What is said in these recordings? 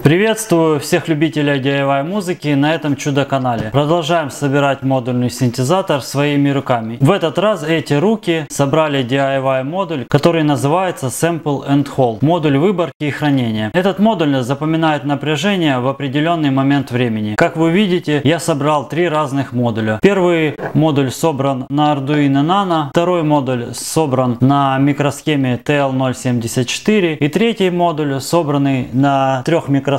Приветствую всех любителей DIY музыки на этом чудо-канале. Продолжаем собирать модульный синтезатор своими руками. В этот раз эти руки собрали DIY модуль, который называется Sample and Hold. Модуль выборки и хранения. Этот модуль запоминает напряжение в определенный момент времени. Как вы видите, я собрал три разных модуля. Первый модуль собран на Arduino Nano, второй модуль собран на микросхеме TL074 и третий модуль собранный на трех микросхемах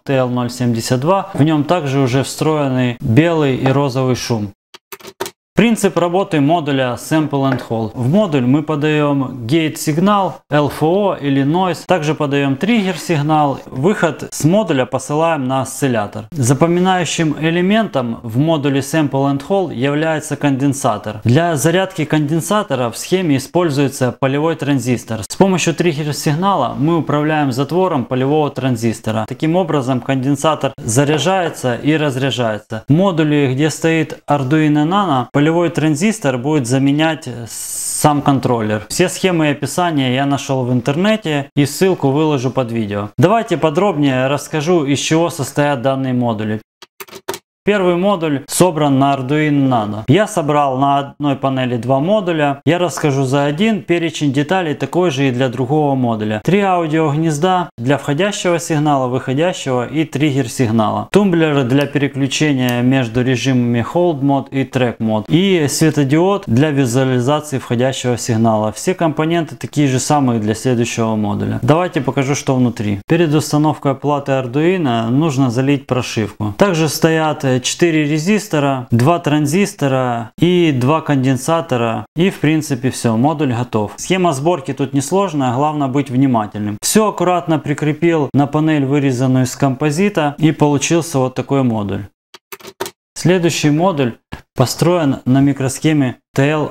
TL072. В нем также уже встроены белый и розовый шум. Принцип работы модуля Sample and Hold. В модуль мы подаем gate сигнал, LFO или noise. Также подаем триггер сигнал. Выход с модуля посылаем на осциллятор. Запоминающим элементом в модуле Sample and Hold является конденсатор. Для зарядки конденсатора в схеме используется полевой транзистор. С помощью триггер сигнала мы управляем затвором полевого транзистора. Таким образом конденсатор заряжается и разряжается. В модуле, где стоит Arduino Nano, полевой транзистор будет заменять сам контроллер. Все схемы и описания я нашел в интернете и ссылку выложу под видео. Давайте подробнее расскажу, из чего состоят данные модули. Первый модуль собран на Arduino Nano. Я собрал на одной панели два модуля. Я расскажу за один. Перечень деталей такой же и для другого модуля. Три аудиогнезда для входящего сигнала, выходящего и триггер сигнала. Тумблер для переключения между режимами Hold Mode и Track Mode. И светодиод для визуализации входящего сигнала. Все компоненты такие же самые для следующего модуля. Давайте покажу, что внутри. Перед установкой платы Arduino нужно залить прошивку. Также стоят 4 резистора, 2 транзистора и 2 конденсатора. И в принципе все, модуль готов. Схема сборки тут несложная, главное быть внимательным. Все аккуратно прикрепил на панель, вырезанную из композита, и получился вот такой модуль. Следующий модуль построен на микросхеме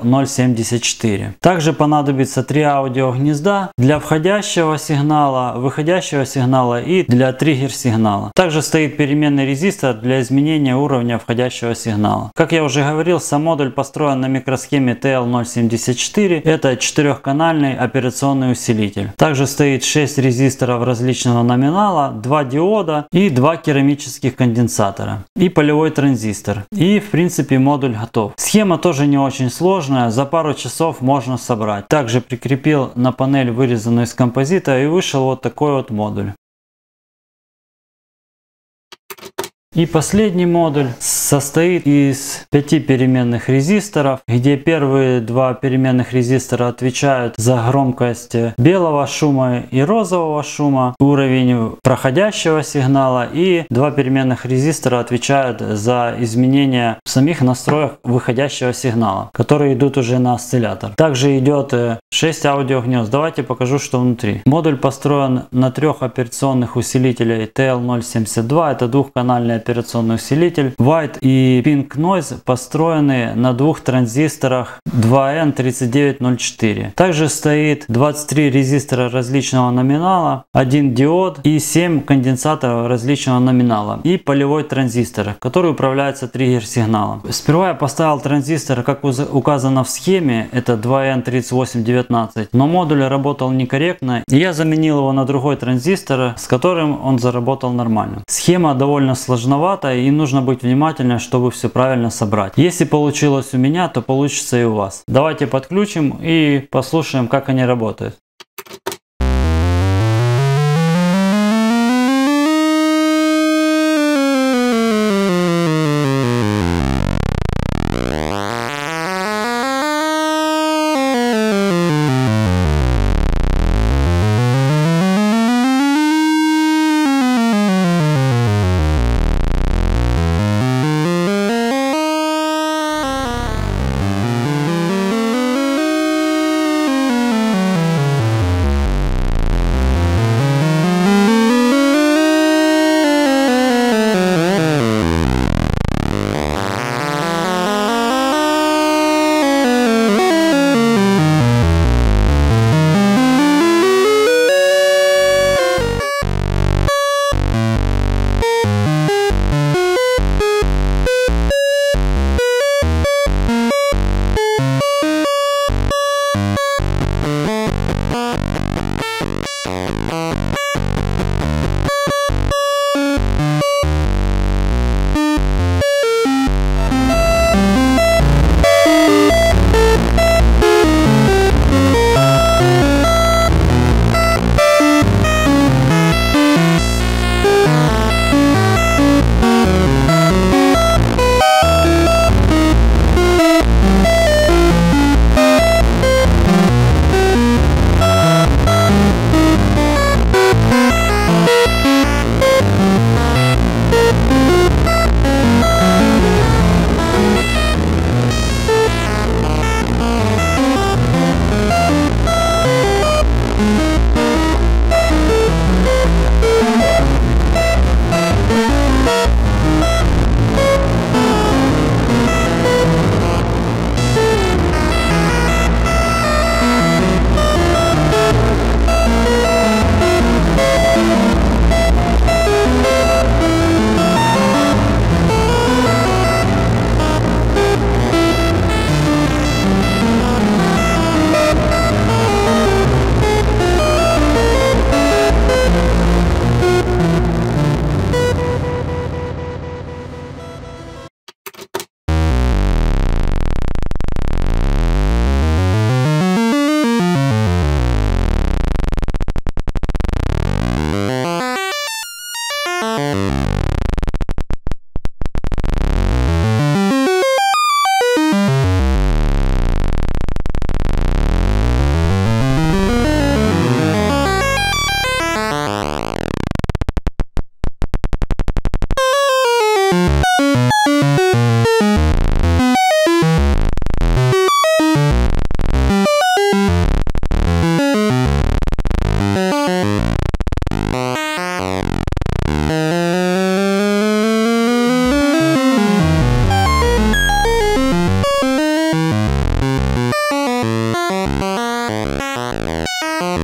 TL074. Также понадобится 3 аудиогнезда для входящего сигнала, выходящего сигнала и для триггер сигнала. Также стоит переменный резистор для изменения уровня входящего сигнала. Как я уже говорил, сам модуль построен на микросхеме TL074. Это 4-канальный операционный усилитель. Также стоит 6 резисторов различного номинала, 2 диода и 2 керамических конденсатора и полевой транзистор. И в принципе модуль готов. Схема тоже не очень сложная, за пару часов можно собрать. Также прикрепил на панель, вырезанную из композита, и вышел вот такой вот модуль. И последний модуль состоит из 5 переменных резисторов, где первые 2 переменных резистора отвечают за громкость белого шума и розового шума, уровень проходящего сигнала, и 2 переменных резистора отвечают за изменения в самих настроях выходящего сигнала, которые идут уже на осциллятор. Также идет 6 аудиогнезд. Давайте покажу, что внутри. Модуль построен на 3 операционных усилителях TL072, это двухканальный операционный усилитель. White и Pink Noise построены на 2 транзисторах 2N3904. Также стоит 23 резистора различного номинала, 1 диод и 7 конденсаторов различного номинала и полевой транзистор, который управляется триггер сигналом. Сперва я поставил транзистор, как указано в схеме, это 2N3819, но модуль работал некорректно, и я заменил его на другой транзистор, с которым он заработал нормально. Схема довольно сложновата, и нужно быть внимательным, чтобы все правильно собрать. Если получилось у меня, то получится и у вас. Давайте подключим и послушаем, как они работают.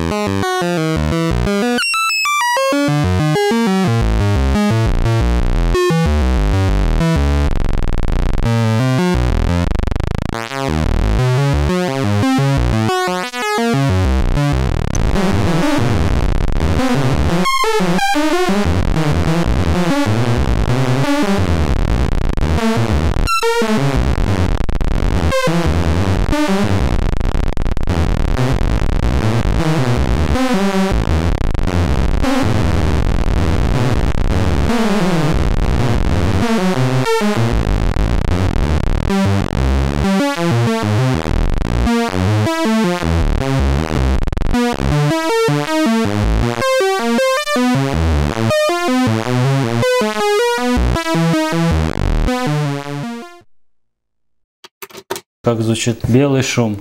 Как звучит белый шум.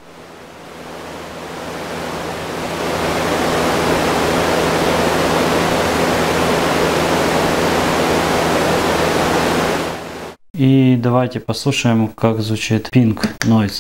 И давайте послушаем, как звучит Pink Noise.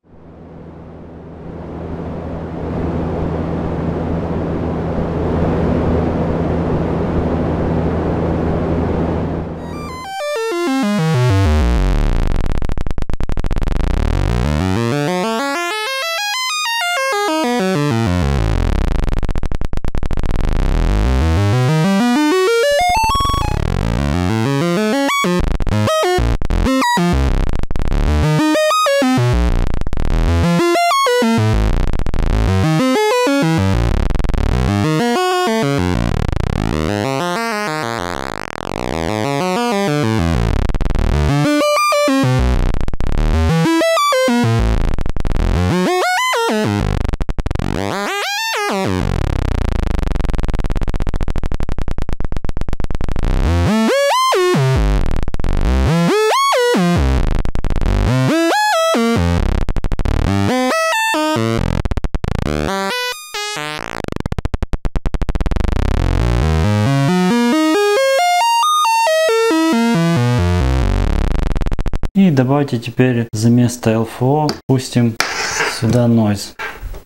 И давайте теперь за место LFO пустим сюда Noise.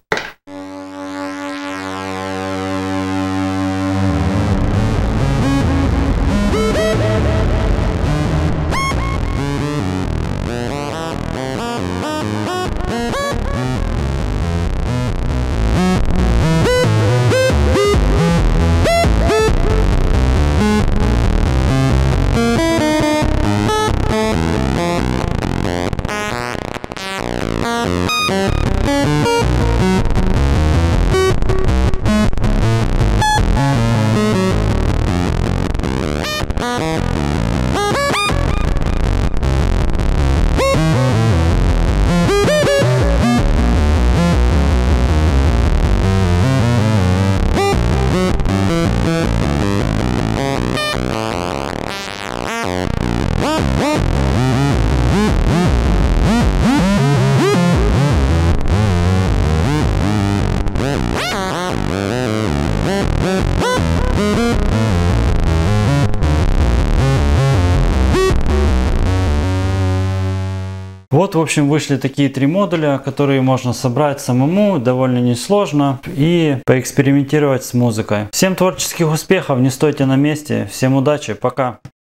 Вот, в общем, вышли такие 3 модуля, которые можно собрать самому, довольно несложно, и поэкспериментировать с музыкой. Всем творческих успехов, не стойте на месте, всем удачи, пока!